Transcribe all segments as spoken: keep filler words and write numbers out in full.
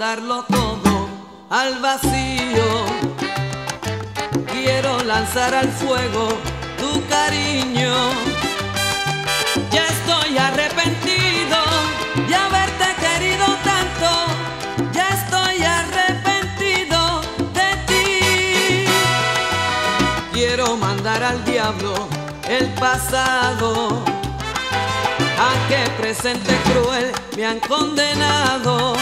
mandarlo todo al vacío. Quiero lanzar al fuego tu cariño. Ya estoy arrepentido de haberte querido tanto. Ya estoy arrepentido de ti. Quiero mandar al diablo el pasado, a que presente cruel me han condenado.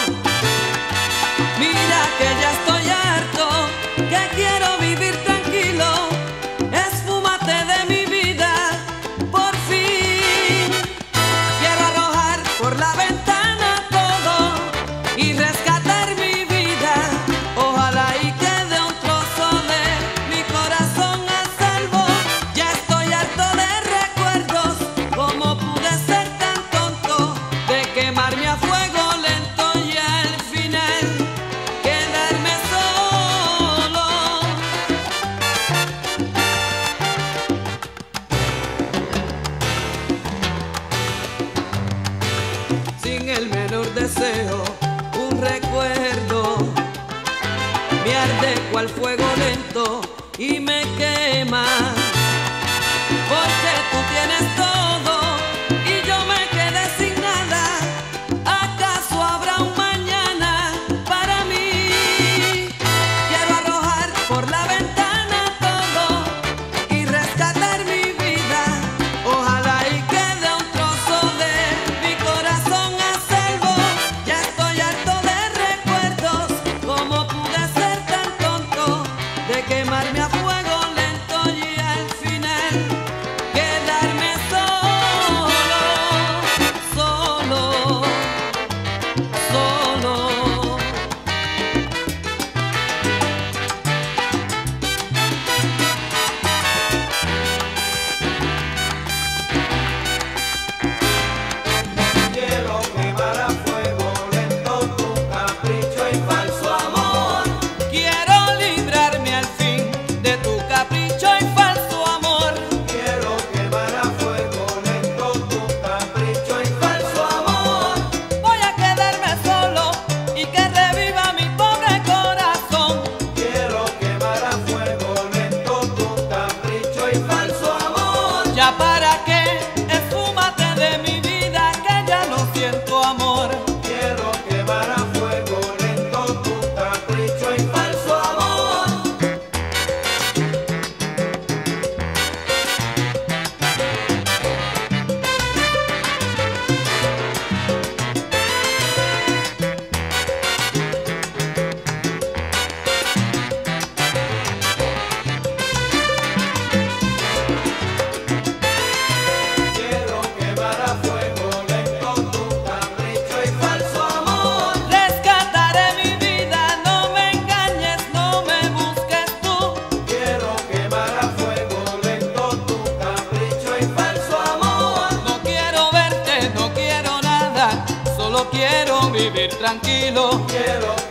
Mira que ya estoy harto, que quiero vivir tranquilo. Esfúmate de mi vida, por fin. Quiero arrojar por la ventana todo y rescatar mi vida. Ojalá y quede un trozo de mi corazón a salvo. Ya estoy harto de recuerdos, como pude ser tan tonto, de quemarme a fuego lento y al final quedarme solo. Sin el menor deseo, un recuerdo me arde cual fuego lento y me quema. Porque tú tienes todo y yo me quedé sin nada. ¿Acaso habrá un mañana para mí? Quiero arrojar por la ventana todo y rescatar mi vida. Ojalá y quede un trozo de mi corazón a salvo. Ya estoy harto de recuerdos, como pude ser tan tonto, de quemarme a fuego lento y al final quedarme solo, solo, solo. Quiero quemar a fuego lento tu capricho y falso amor. Quiero librarme al fin de tu capricho y falso amor. Quiero quemar a fuego lento tu capricho y falso amor. Voy a quedarme solo y que reviva mi pobre corazón. Quiero quemar a fuego lento tu capricho y falso amor. Ya para qué, esfúmate de mi vida, que ya no siento amor. Quiero quemar a fuego lento tu capricho y falso amor. Quiero quemar a fuego lento tu capricho y falso amor. Rescataré mi vida, no me engañes, no me busques tú. Quiero quemar a fuego lento tu capricho y falso amor. No quiero verte, no quiero nada, solo quiero vivir tranquilo. Quiero